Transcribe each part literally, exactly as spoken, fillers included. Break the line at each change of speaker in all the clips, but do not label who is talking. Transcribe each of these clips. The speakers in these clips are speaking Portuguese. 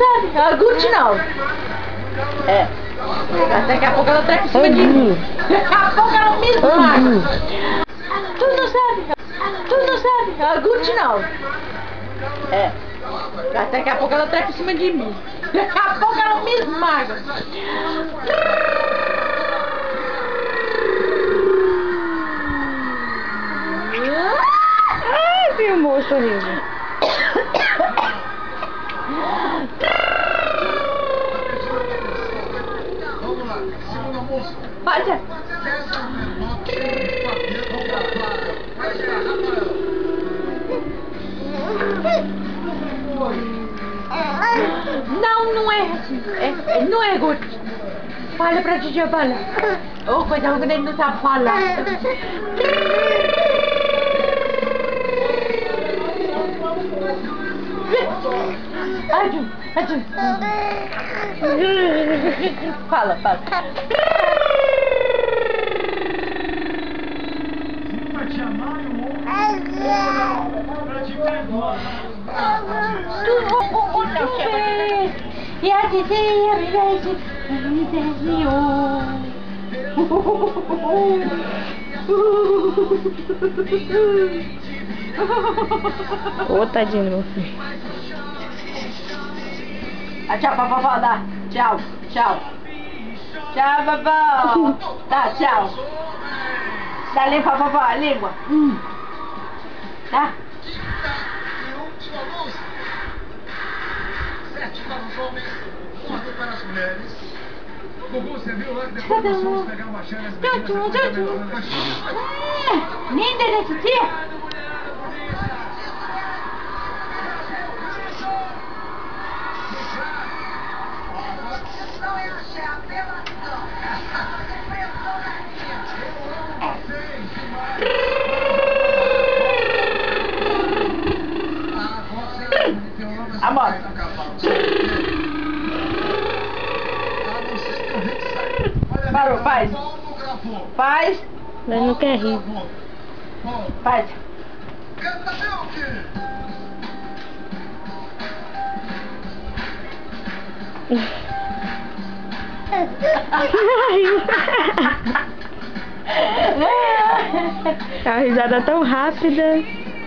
sabe? Ela curte não. É. Daqui a pouco ela trepa em cima de mim. Daqui a pouco ela me esmaga. Tu não sabe? Tu não sabe? Ela curte não. É. Daqui a pouco ela trepa em cima de mim. Daqui a pouco ela me esmaga.
Ai, meu moço horrível.
Vai, Zé. Não, não é assim. É, é, não é good. Fala pra Didi, fala. Oh, coisa ruim, ele não sabe falar. Aju, aju. Fala, fala. E a titia me beija, me beijou.
Ô, tadinho, meu filho.
Ah, tchau, vovó, dá. Tchau, tchau. Tchau, vovó. Tá, tchau. Dá limpa, vovó, a língua. Hum. Tá?
Para as mulheres. Gugu, você viu lá que depois nós fomos pegar uma chave as meninas.
Linda desse tia. Amor. Parou, faz. Faz.
Mas não quer rir.
Faz.
A risada tão rápida.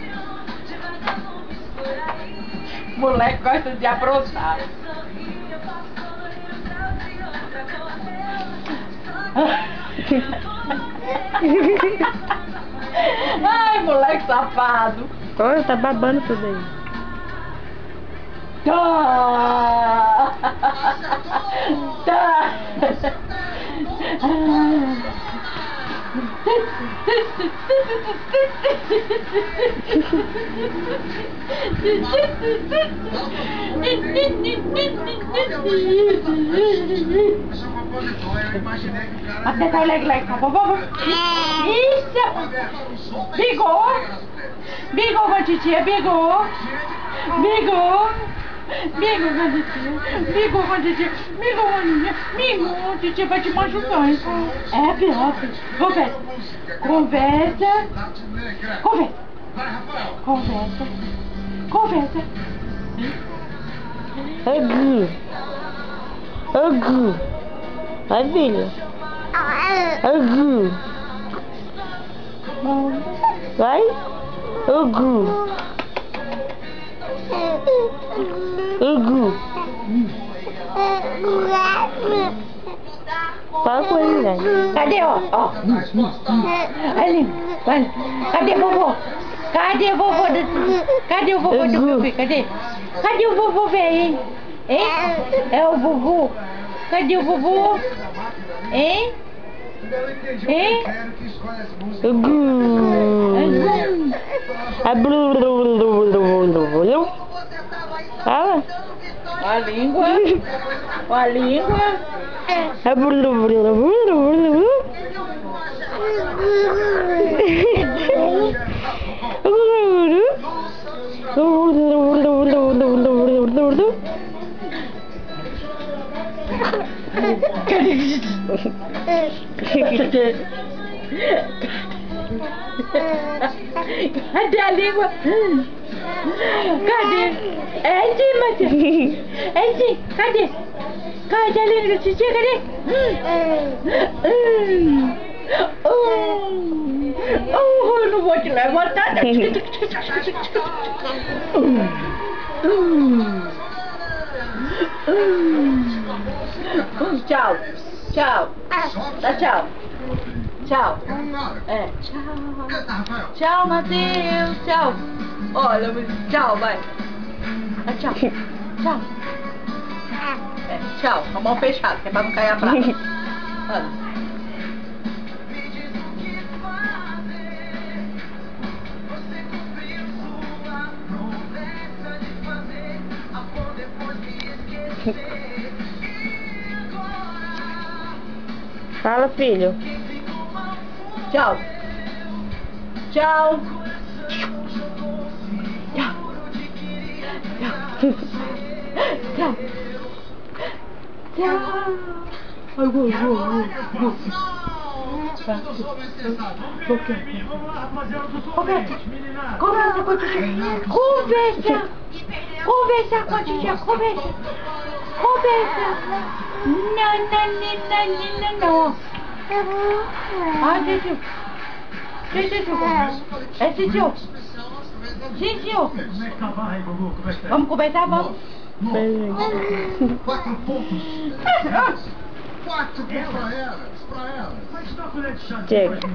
Moleque gosta de aprontar. Ai, moleque safado.
Olha, tá babando tudo aí.
Tá. Tá. Até tá leg leg, por favor. Isso. Bigou. Bigou, com a titia, bigou. Bigou. Bigou com a titia. Bigou com a titia. Bigou com a titia. Bigou, a titia vai te machucar, hein? É, piroca. Conversa. Conversa. Conversa. Conversa. Conversa.
Agu. Agu. Vai, filho. Agu. Vai. Agu. Agu. Fala com ele, velho.
Cadê, ó? Ó. Ali. Vai. Cadê vovô? Cadê o vovô? Do... Cadê o vovô do meu filho? Cadê? Cadê o vovô, velho, hein? Hein? É o vovô? Cadê o vovô? Hein? Hein?
Fala.
A língua. A língua. Cadê a língua? Cadê? É sim, Matheus. É sim, cadê? Cadê a linda do Titi? Cadê? Hum. Hum. Oh, eu não vou te levantar. Hum. Hum. Hum. Tchau. Tchau. Dá tchau. Tchau. É, tchau. Tchau, Matheus. Tchau. Olha, tchau, vai. É, tchau. Tchau. É, tchau. Com a mão fechada, que é pra não cair a prata. Olha.
Fala, filho.
Tchau. Tchau. Tchau. Tchau. Tchau. Ai, vou, vou, vou, vou. Conversa. Conversa com a tia. Conversa. Conversa com a tia. Conversa. Conversa. Não, não, não, não, não. Ah, Tio. Tio. É Tio. Sim, tio. Vamos conversar, vamos.
Quatro pontos. Quatro pontos pra elas. Pra elas.
Chega.